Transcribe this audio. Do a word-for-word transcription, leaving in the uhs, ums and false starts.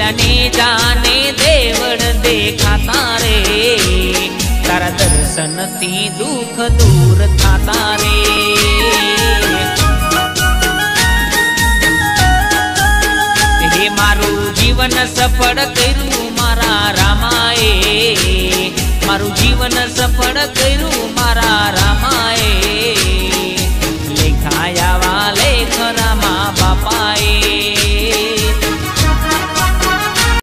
जाने जाने देवड़ देखाता रे, तारा दर्शन थी दुख दूर थाता रे। हे मारू जीवन सफल करू मारा रामाए, मारू जीवन सफल करू मारा रामाए।